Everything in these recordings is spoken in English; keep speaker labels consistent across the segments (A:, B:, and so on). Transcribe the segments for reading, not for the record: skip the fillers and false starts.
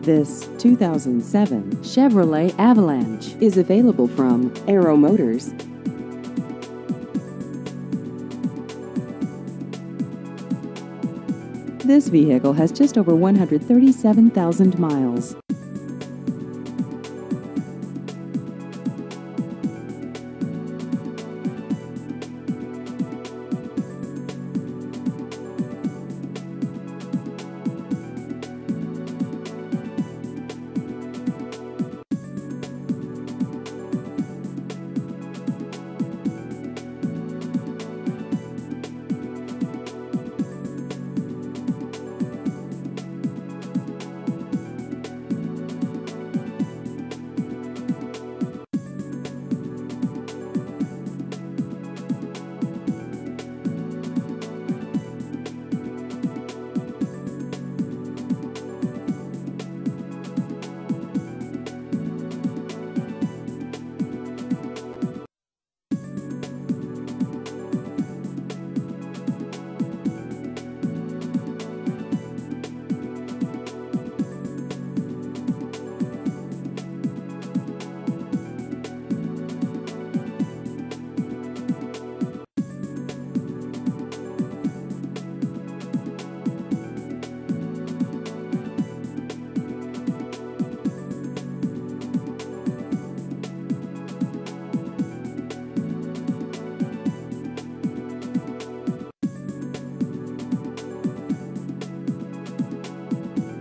A: This 2007 Chevrolet Avalanche is available from Aero Motors. This vehicle has just over 137,000 miles.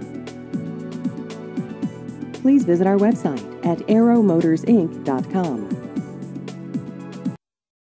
A: Please visit our website at aeromotorsinc.com.